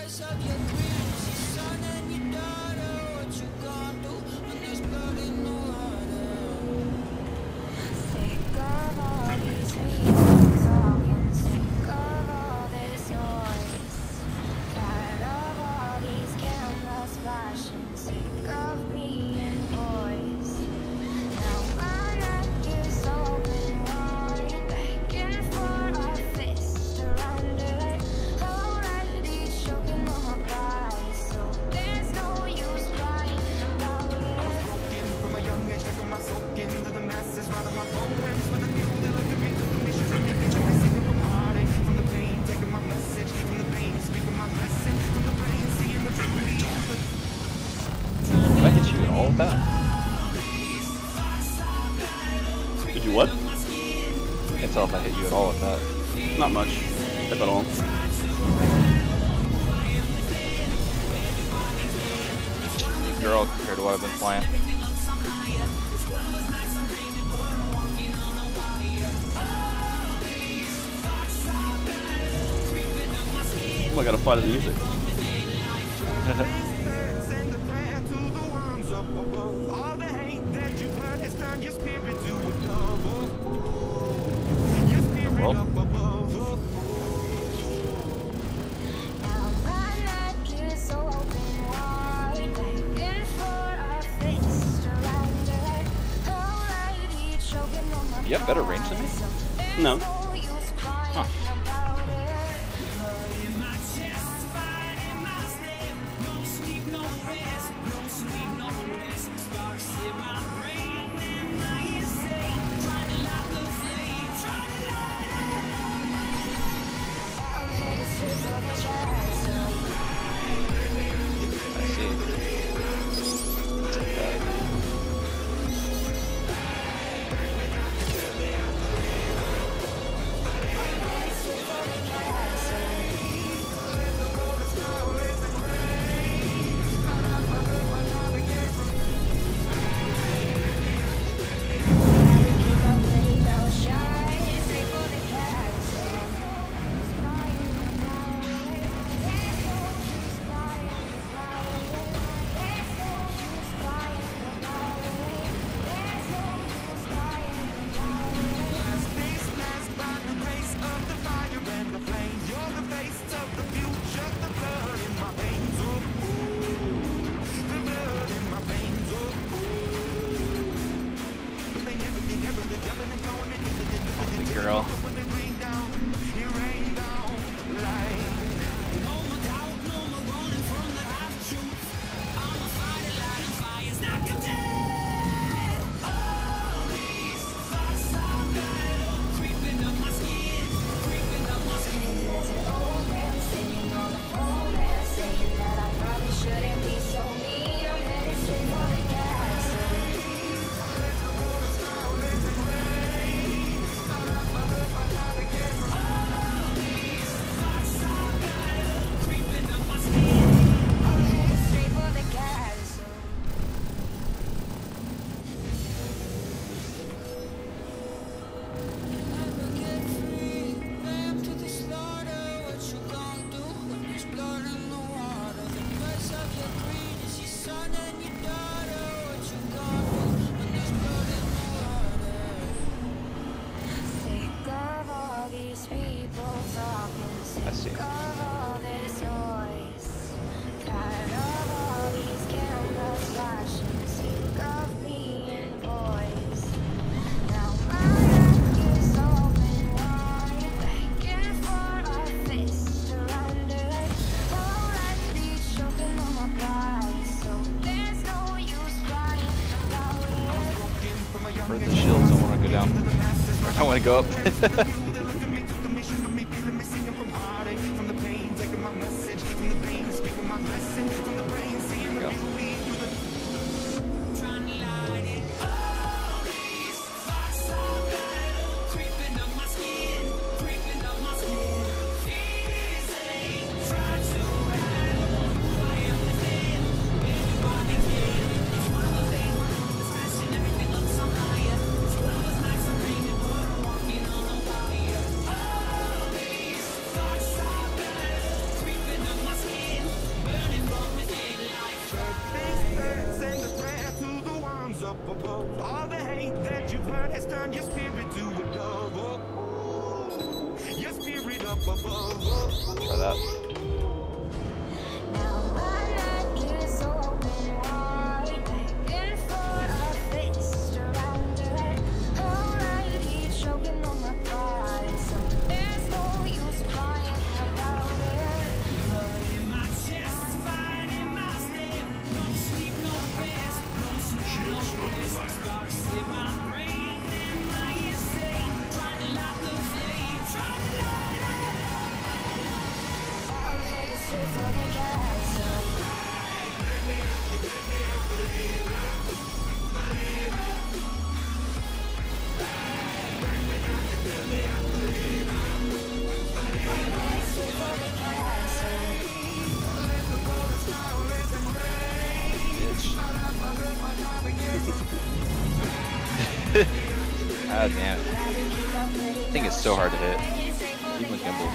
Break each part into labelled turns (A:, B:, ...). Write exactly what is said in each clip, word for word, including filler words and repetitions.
A: Did you what?
B: Can't tell if I hit you at all with that.
A: Not much, if at all.
B: Girl compared to what I've been playing.
A: Oh, I gotta fight the music.
B: Well. You have better range than me?
A: No.
B: Huh. I see. Okay. Girl. I see. For the shields, I want to go down. I want to go up.
C: above. All the hate that you've heard has turned your spirit to a dove. Oh, your spirit up above.
B: Try that. Ah, damn it. I think it's so hard to hit. Even with gimbals.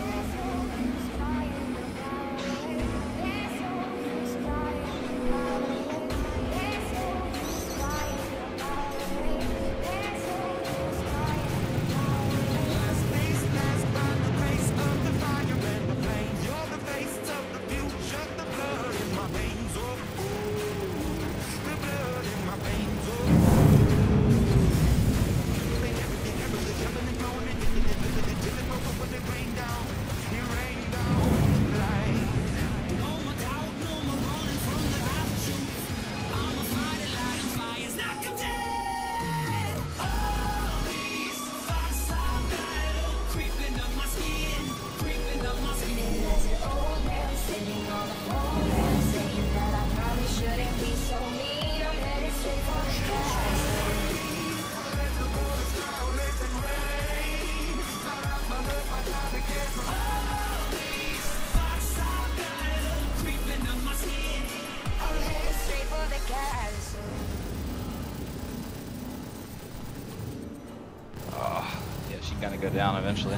B: Oh, yeah, she can kind of go down eventually.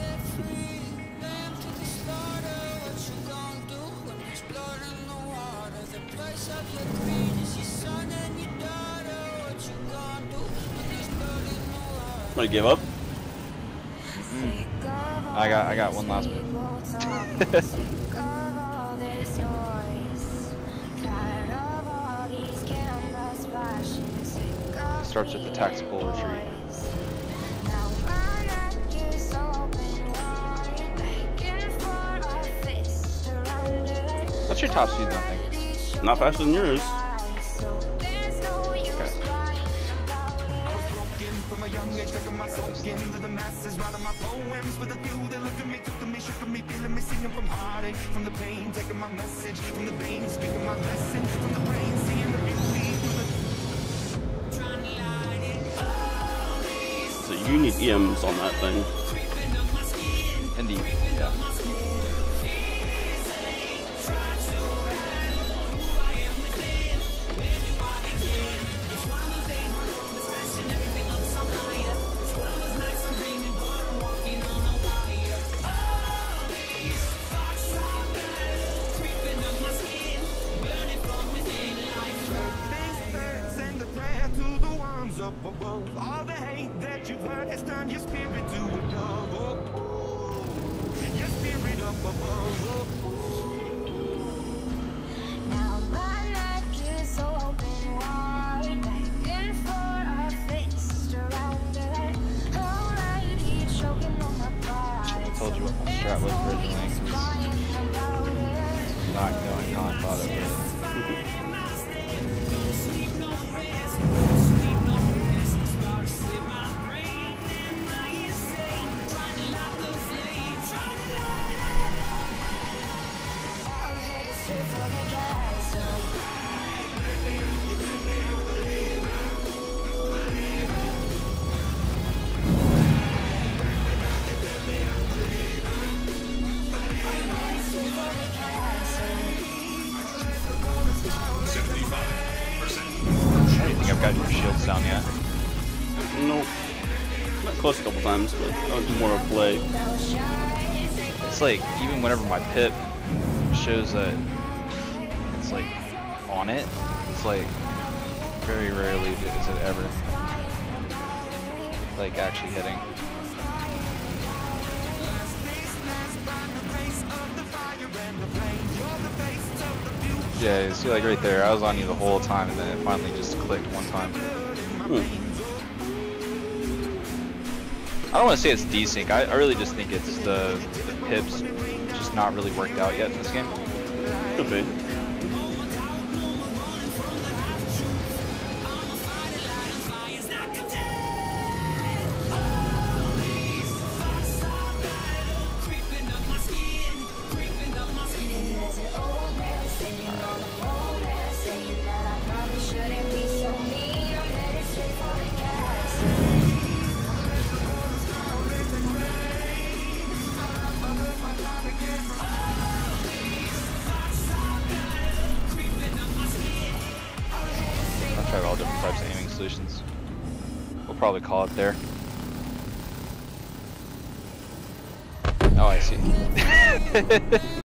A: Want to give up?
B: Mm. I got, I got one last one. Starts with the tactical retreat. What's your top speed, nothing?
A: Not faster than yours. So you need E Ms on that thing.
B: Indeed, yeah.
C: Up above, all the hate that you've heard has turned your spirit to a dove. Your spirit up above. Now my neck is open wide, begging for a fist around it. Already choking on my pride.
B: I told you what my strat was originally. Not going how I thought it was. I don't think I've gotten your shields down yet.
A: Nope. Got close a couple times, but that was more of a play.
B: It's like, even whenever my pip shows that it's like on it, it's like Very rarely is it ever like actually hitting. Yeah, you see, like right there, I was on you the whole time, and then it finally just clicked one time.
A: Hmm.
B: I don't want to say it's desync. I, I really just think it's the, the pips just not really worked out yet in this game.
A: Could be.
B: I've tried all different types of aiming solutions. We'll probably call it there. Oh, I see.